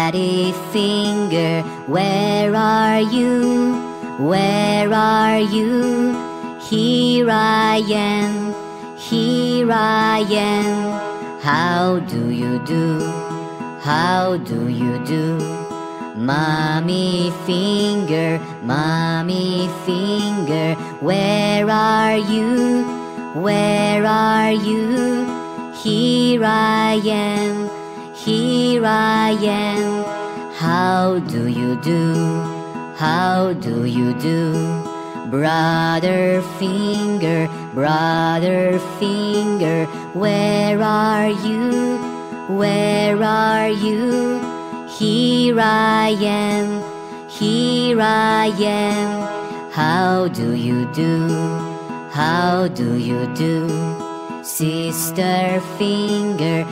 Daddy finger, where are you? Where are you? Here I am, here I am. How do you do? How do you do? Mommy finger, where are you? Where are you? Here I am, here I am. How do you do? How do you do? Brother finger, where are you? Where are you? Here I am, here I am. How do you do? How do you do? Sister finger,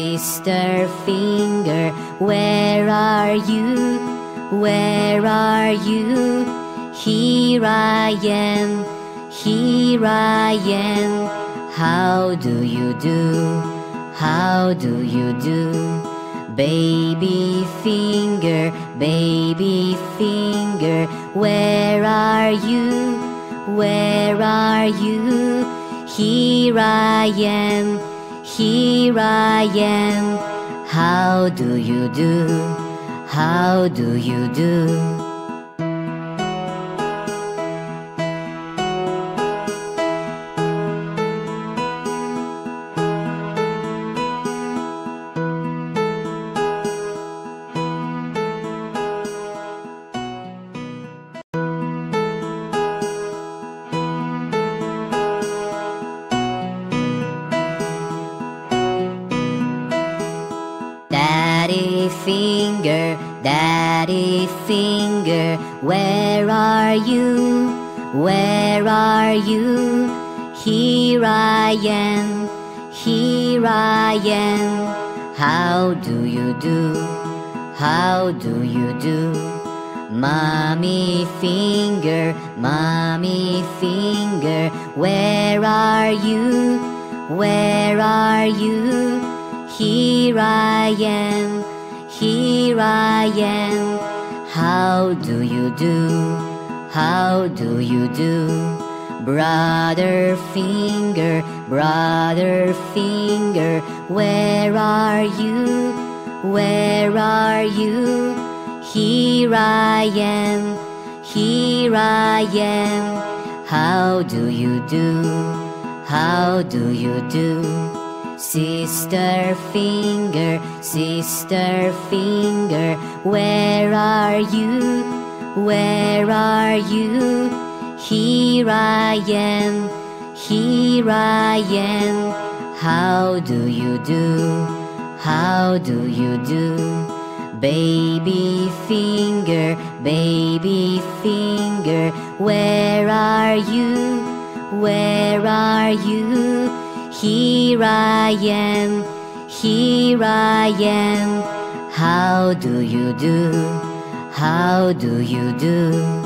where are you? Where are you? Here I am, here I am. How do you do? How do you do? Baby finger, where are you? Where are you? Here I am, here I am. How do you do? How do you do? Daddy finger, where are you? Where are you? Here I am, here I am. How do you do? How do you do? Mommy finger, where are you? Where are you? Here I am, here I am. How do you do? How do you do? Brother finger, where are you? Where are you? Here I am, here I am. How do you do? How do you do? Sister finger, where are you? Where are you? Here I am, here I am. How do you do? How do you do? Baby finger, where are you? Where are you? Here I am, here I am. How do you do? How do you do?